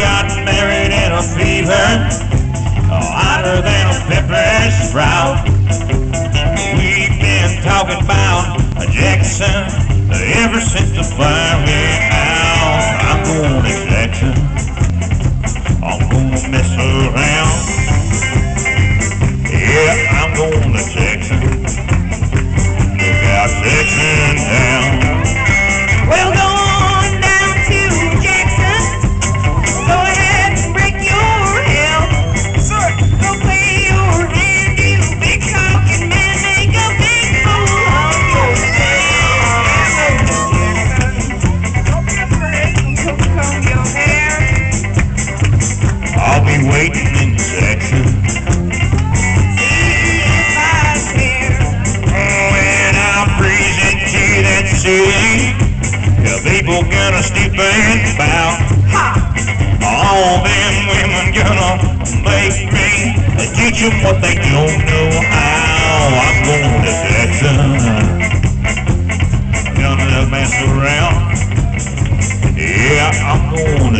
got married in a fever, hotter than a pepper sprout. We've been talking about Jackson ever since the fire went out. I'm going to Jackson, I'm gonna mess around. Yeah, I'm going to Jackson, look out Jackson down. Well, go on down to Jackson. Go ahead and break your hell. Go play your hand, you big talking man. Make a big fool of yourself. Don't be afraid. Go comb your hair. I'll be waiting in Jackson. See if I care. When I'm freezing to that sea, the people gonna step and bow. All them women gonna make me teach them what they don't know how. I'm going to Jackson, gonna mess around. Yeah, I'm going